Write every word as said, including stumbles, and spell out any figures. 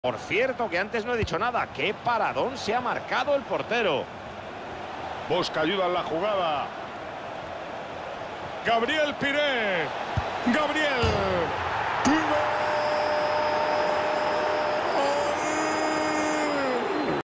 Por cierto, que antes no he dicho nada. ¡Qué paradón se ha marcado el portero! Busca ayuda en la jugada. Gabriel Piré. Gabriel.